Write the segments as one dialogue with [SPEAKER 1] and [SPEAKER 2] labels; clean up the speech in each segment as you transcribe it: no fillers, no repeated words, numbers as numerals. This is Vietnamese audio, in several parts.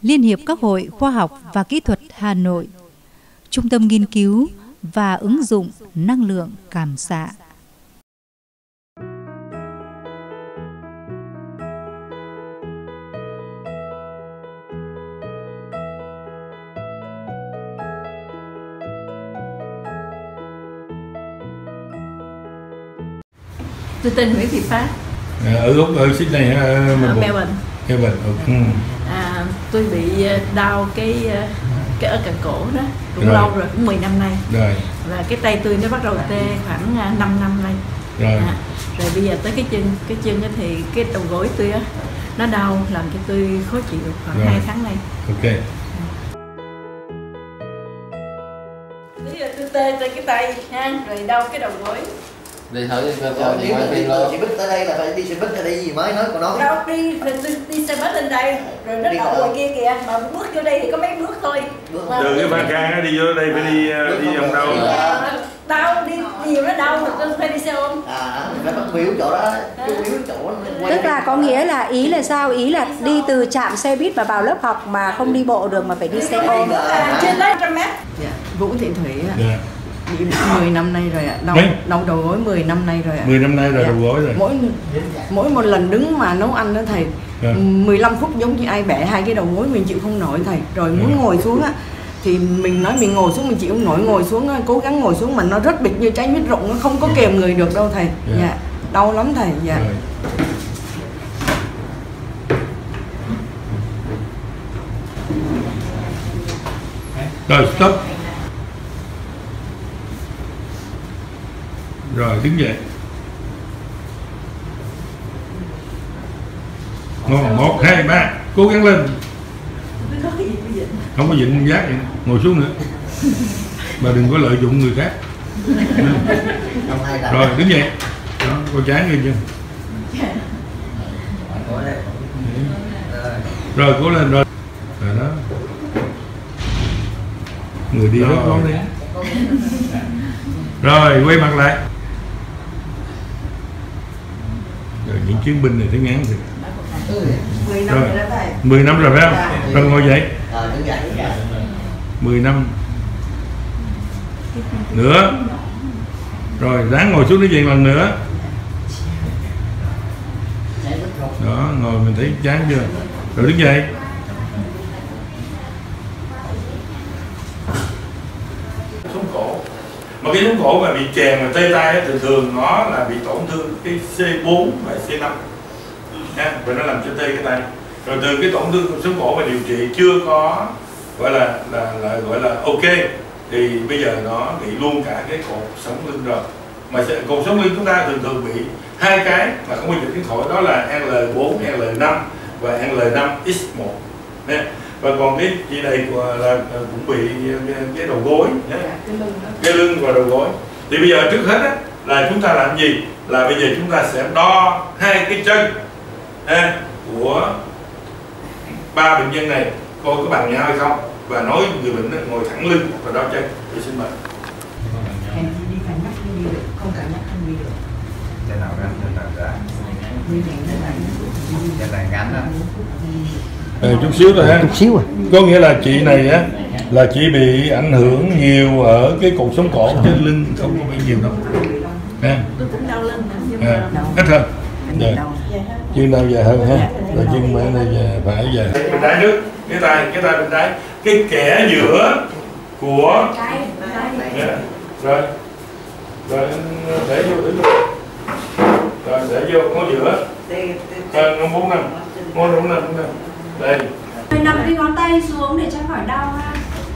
[SPEAKER 1] Liên hiệp các hội khoa học và kỹ thuật Hà Nội, Trung tâm nghiên cứu và ứng dụng năng lượng cảm xạ.
[SPEAKER 2] Tôi tên Nguyễn Thị Phát.
[SPEAKER 3] Ở Úc, ở Sydney hả?
[SPEAKER 2] Ở Melbourne. Tôi bị đau cái ở cẳng cổ đó cũng lâu rồi, cũng 10 năm nay. Rồi. Và cái tay tôi nó bắt đầu tê khoảng 5 năm nay. Rồi. Rồi bây giờ tới cái chân thì cái đầu gối tôi á nó đau, làm cho tôi khó chịu khoảng 2 tháng nay.
[SPEAKER 3] Ok.
[SPEAKER 2] Bây giờ tôi tê cái tay ha, rồi đau cái đầu gối.
[SPEAKER 4] Đi thử cho chị Mai Phi luôn.
[SPEAKER 5] Chị Bích tới đây là phải đi xe buýt hay đi gì mới nói của nó.
[SPEAKER 2] Đâu đi xe buýt lên đây, rồi nó đậu ngoài kia kìa, mà bước vô đây thì có mấy bước thôi.
[SPEAKER 3] Từ cái Phan Cang đi vô đây phải đi vòng đâu?
[SPEAKER 2] Đau đi nhiều nó đau mà tôi phải đi xe ôm.
[SPEAKER 5] Phải bắt biểu chỗ đó,
[SPEAKER 6] Tức là có nghĩa là ý là sao? Ý là đi từ trạm xe buýt và vào lớp học mà không đi bộ được mà phải đi xe ôm.
[SPEAKER 2] Trên đấy 100 mét.
[SPEAKER 7] Dạ, Vũ Thị Thủy ạ. 10 năm nay rồi ạ, đau đầu gối 10 năm nay rồi ạ.
[SPEAKER 3] 10 năm nay rồi, đầu gối rồi.
[SPEAKER 7] Mỗi một lần đứng mà nấu ăn đó thầy, 15 phút giống như ai bẻ hai cái đầu gối, mình chịu không nổi thầy. Rồi muốn ngồi xuống á thì mình nói mình ngồi xuống, mình chịu không nổi, ngồi xuống cố gắng ngồi xuống mà nó rất bịch như trái mít rụng, nó không có kềm người được đâu thầy. Dạ, đau lắm thầy. Dạ.
[SPEAKER 3] Rồi stop. Rồi đứng dậy. Ngon, 1, 2, 3, cố gắng lên. Không có dịnh giác vậy. Ngồi xuống nữa. Bà đừng có lợi dụng người khác. Rồi đứng dậy. Đó, có chán nghe chưa? Rồi cố lên rồi. Rồi đó. Người đi rất khó đấy. Rồi quay mặt lại. Rồi những chiến binh này thấy ngán rồi. 10 năm rồi phải không? Rồi ngồi dậy. 10 năm nữa. Rồi ráng ngồi xuống để dậy lần nữa. Đó, ngồi mình thấy chán chưa? Rồi đứng dậy. Sống cổ. Mà cái sống cổ mà bị chèn mà tê tay thường thường nó là bị tổn thương cái C4 và C5 nha, và nó làm cho tê cái tay. Rồi từ cái tổn thương sống cổ mà điều trị chưa có gọi là gọi là ok thì bây giờ nó bị luôn cả cái cột sống lưng rồi. Mà cột sống lưng chúng ta thường thường bị hai cái mà không bao giờ tiếng khỏi, đó là L4, L5 và L5X1 nha. Và còn cái chị này là cũng bị cái đầu gối, cái lưng và đầu gối. Thì bây giờ trước hết á, là chúng ta làm gì? Là bây giờ chúng ta sẽ đo hai cái chân của ba bệnh nhân này coi có bằng nhau hay không, và nói người bệnh đó, ngồi thẳng lưng và đo chân. Tôi xin mời.
[SPEAKER 7] Đi phải mắt không đi được, không phải mắt không đi được.
[SPEAKER 4] Cái nào gắn, cái nào ra. Cái này gắn đó.
[SPEAKER 3] Chút xíu rồi ha.
[SPEAKER 5] Chút xíu à.
[SPEAKER 3] Có nghĩa là chị này á là chị bị ảnh hưởng nhiều ở cái cột sống cổ, trên lưng không có bị nhiều đâu.
[SPEAKER 2] Tôi cũng đau lưng nè.
[SPEAKER 3] Ít hơn. Chân nào dài hơn ha. Rồi chân mẹ này phải dài. Bên trái trước, cái tay bên trái, cái kẽ giữa của rồi để vô rồi để vô ngón giữa ngón 4 năm đây.
[SPEAKER 6] Rồi nằm cái ngón tay xuống để cho khỏi đau ha.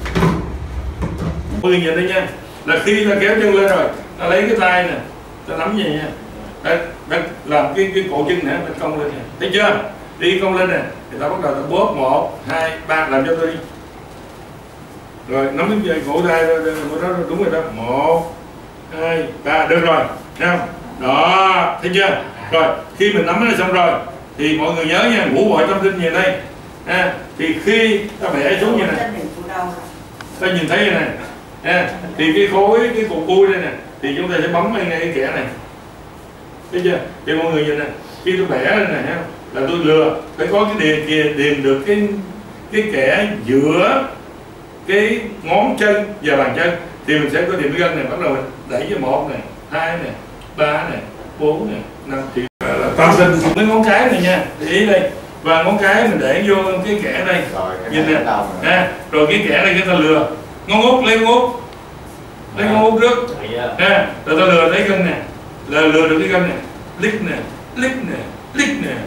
[SPEAKER 3] Cô nhìn đây nha, là khi ta kéo chân lên rồi, ta lấy cái tay nè, ta nắm vậy nha, ta làm cái cổ chân nè, ta cong lên nè, thấy chưa? Đi cong lên nè, thì ta bắt đầu ta bóp 1, 2, 3, làm cho tôi đi. Rồi nắm cái dây cổ tay rồi, đó đúng rồi đó, 1, 2, 3, được rồi, thấy không? Đó, thấy chưa? Rồi khi mình nắm nó xong rồi, thì mọi người nhớ nha, ngũ bội tâm kinh về đây. Thì khi ta bẻ xuống như này, ta nhìn thấy như này, thì cái khối, cái cục cui đây nè, thì chúng ta sẽ bấm ngay cái kẽ này, thấy chưa? Thì mọi người nhìn nè, khi tôi bẻ lên này là tôi lừa, phải có cái điền được cái kẽ giữa cái ngón chân và bàn chân thì mình sẽ có điểm gân này, bắt đầu mình đẩy cho 1 này, 2 này, 3 này, 4 này, 5 thì là toàn thân cái ngón cái này nha, để ý đây, và ngón cái mình để vô cái kẽ đây, nhìn nè, rồi cái kẽ đây cái ta lừa ngón út, lấy ngón út, lấy ngón út trước, rồi ta lừa lấy gân nè, là lừa được cái gân nè, lick nè, lick nè, lick nè.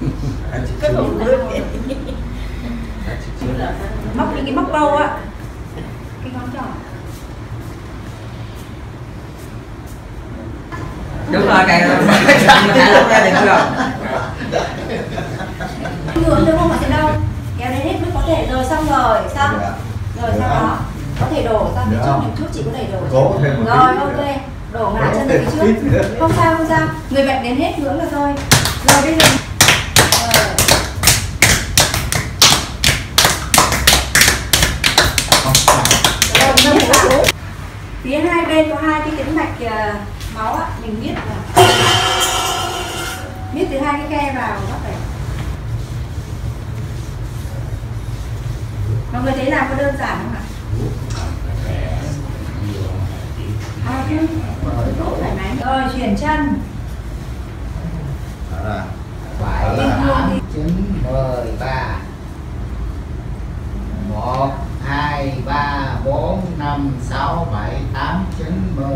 [SPEAKER 6] Móc những cái móc câu á, cái ngón trỏ.
[SPEAKER 4] Đúng rồi, cái ra thì không được.
[SPEAKER 6] Ngưỡng được không, ở trên đâu kéo đến hết mới có thể, rồi xong rồi xong rồi sau đó có thể đổ ra phía trước một chút, chị có thể đổ rồi, ok, đổ ngã chân về phía trước, không sao không sao, người bệnh đến hết ngưỡng là thôi. Rồi bây giờ phía hai bên có 2 cái tĩnh mạch máu á, mình biết là biết từ 2 cái khe vào nó phải. Mọi người thấy làm có đơn giản không ạ? Chứ thoải mái. Rồi chuyển chân.
[SPEAKER 5] 7, 8, 9, 10, 3 1, 2, 3, 4, 5, 6, 7, 8, 9, 10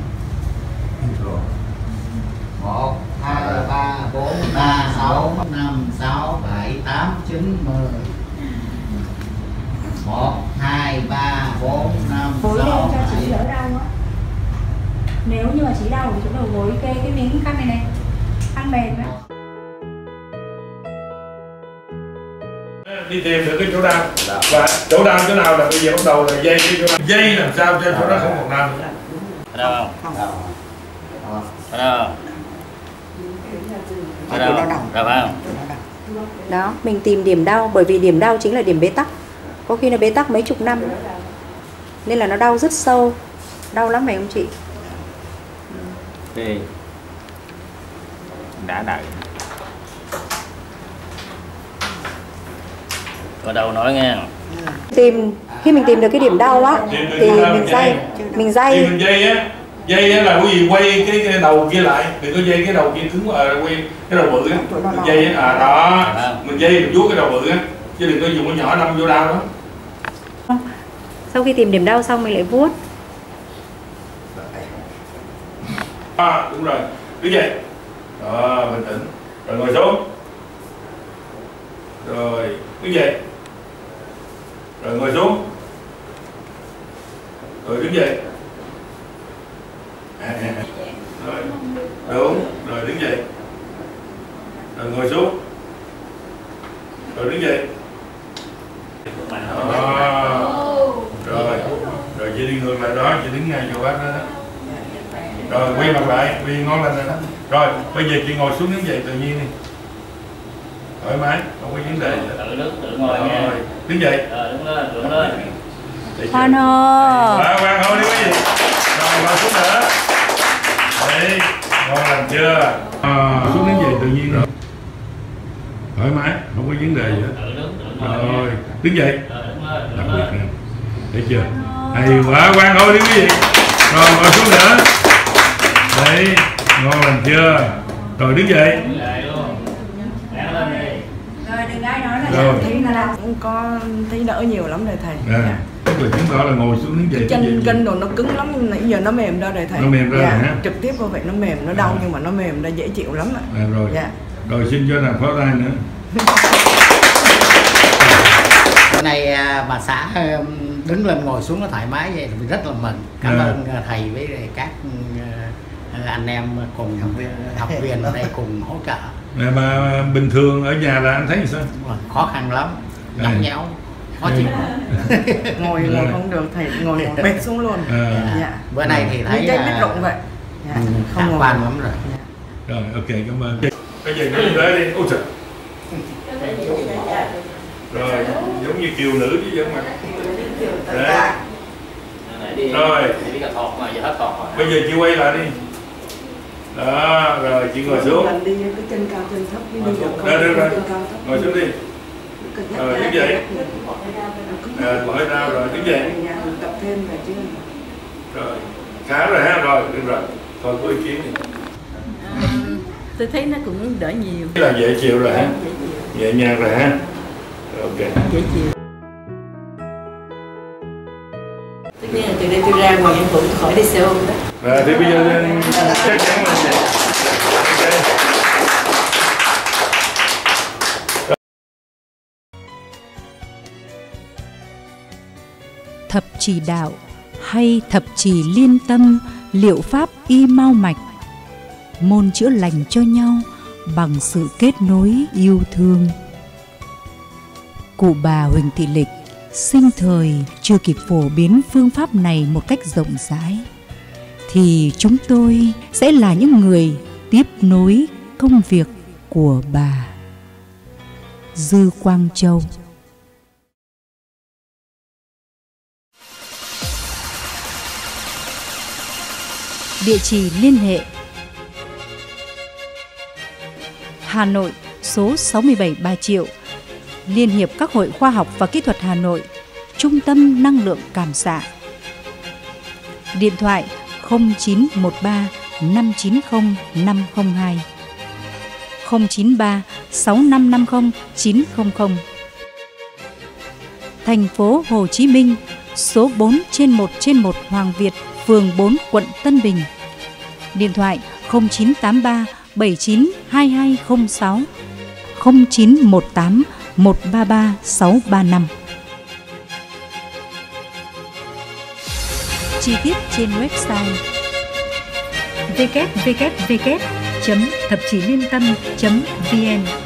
[SPEAKER 5] 1, 2, 3, 4, 3, 6, 5, 6, 7, 8, 9, 10 1, 2, 3, 4, 5, 6, 7
[SPEAKER 6] Gối lên cho chị đỡ đau á. Nếu như mà chị đau thì chỗ đầu gối kê cái miếng khăn này này, khăn mềm á.
[SPEAKER 3] Đi tìm được cái chỗ đau, và chỗ đau chỗ nào là bây giờ bắt đầu là dây cái chỗ đau. Dây làm sao cho chỗ đó không còn đau nữa.
[SPEAKER 4] Ở đâu không? Ở đâu? Ở đâu? Đâu phải không?
[SPEAKER 6] Đó, mình tìm điểm đau, bởi vì điểm đau chính là điểm bế tắc. Có khi nó bế tắc mấy chục năm, nên là nó đau rất sâu, đau lắm phải không chị?
[SPEAKER 4] Đi. Đã đợi. Có đâu nói nghe.
[SPEAKER 6] Khi mình tìm được cái điểm đau á thì mình dây
[SPEAKER 3] á, dây á là cái gì, quay cái đầu kia lại, đừng có dây cái đầu kia cứng, quay cái đầu bự á, dây á, đó, mình dây mình vuốt cái đầu bự á, chứ đừng có dùng cái nhỏ đâm vô đau đó.
[SPEAKER 6] Sau khi tìm điểm đau xong mình lại vuốt.
[SPEAKER 3] Đúng rồi, đứng dậy, bình tĩnh, rồi ngồi xuống, rồi đứng dậy, rồi ngồi xuống, rồi đứng dậy, rồi đúng, rồi đứng dậy, rồi ngồi xuống, rồi đứng dậy, rồi chị đi ngược lại đó, chị đứng ngay chỗ bác đó. Rồi quay mặt lại, quay ngón lên đây đó. Rồi bây giờ chị ngồi xuống đứng dậy tự nhiên đi, thoải mái, không có vấn đề.
[SPEAKER 4] Tự ngồi nghe.
[SPEAKER 3] Đứng dậy.
[SPEAKER 4] Đứng lên.
[SPEAKER 6] Hoan hô.
[SPEAKER 3] Hoan hô đi quý vị. Rồi ngồi xuống nữa. Đấy, ngon lành chưa? Xuống đứng dậy tự nhiên rồi. Thoải mái, không có vấn đề gì hết. Rồi đứng dậy. Đặc biệt nè, thấy chưa? Hay quá, hoan hô đi quý vị. Rồi ngồi xuống nữa. Đấy, ngon lành chưa? Rồi đứng dậy.
[SPEAKER 6] Rồi đừng ai nói là thấy là
[SPEAKER 7] có thấy đỡ nhiều lắm rồi thầy.
[SPEAKER 3] Tức là chứng tỏ là ngồi xuống đứng dậy.
[SPEAKER 7] Chân kinh rồi nó cứng lắm, nãy giờ nó mềm ra rồi thầy.
[SPEAKER 3] Nó mềm ra rồi hả?
[SPEAKER 7] Trực tiếp vào vậy nó mềm, nó đau nhưng mà nó mềm ra, dễ chịu lắm ạ.
[SPEAKER 3] Rồi. Rồi xin cho làm pháo tay nữa.
[SPEAKER 5] Bữa nay bà xã đứng lên ngồi xuống nó thoải mái vậy thì rất là mừng. Cảm ơn thầy với các anh em cùng học viên ở đây cùng hỗ trợ.
[SPEAKER 3] Mà bình thường ở nhà là anh thấy sao?
[SPEAKER 5] Khó khăn lắm, nhõng nhẽo, khó chịu.
[SPEAKER 7] Ngồi không được thầy, ngồi bệt xuống luôn.
[SPEAKER 5] Bữa nay thì thấy
[SPEAKER 7] biết rộng vậy.
[SPEAKER 5] Không quan lắm rồi.
[SPEAKER 3] Rồi ok, cảm ơn. Bây giờ nó lên đi. Ôi trời. Rồi giống như kiều nữ chứ giống mà. Đấy. Rồi bây giờ chị quay lại đi. Đó, rồi chị ngồi xuống.
[SPEAKER 7] Đi cái chân cao chân thấp đi.
[SPEAKER 3] Rồi, ngồi xuống đi. Rồi đứng dậy. Loại rau rồi đứng dậy.
[SPEAKER 7] Tập thêm là chứ.
[SPEAKER 3] Rồi khá rồi ha, rồi được rồi. Thôi có ý kiến gì?
[SPEAKER 2] Tôi thấy nó cũng đỡ nhiều.
[SPEAKER 3] Là dễ chịu rồi ha, nhẹ nhàng rồi ha. Ok.
[SPEAKER 2] Dễ chịu. Tất nhiên là từ đây tôi ra ngoài em cũng khỏi đi xe ôm đó.
[SPEAKER 3] Rồi thì bây giờ chắc chắn là vậy.
[SPEAKER 1] Thập trì đạo hay thập trì liên tâm, liệu pháp y mau mạch, môn chữa lành cho nhau bằng sự kết nối yêu thương. Cụ bà Huỳnh Thị Lịch sinh thời chưa kịp phổ biến phương pháp này một cách rộng rãi, thì chúng tôi sẽ là những người tiếp nối công việc của bà. Dư Quang Châu. Địa chỉ liên hệ: Hà Nội số 67 Bà Triệu, Liên hiệp các hội khoa học và kỹ thuật Hà Nội, Trung tâm năng lượng cảm xạ. Điện thoại 0913 590 502, 093 6550 900. Thành phố Hồ Chí Minh, số 4/1/1 Hoàng Việt, phường 4, quận Tân Bình. Điện thoại 0983 79 2206, 0918 133 635. Chi tiết trên website www.thapchilientam.vn.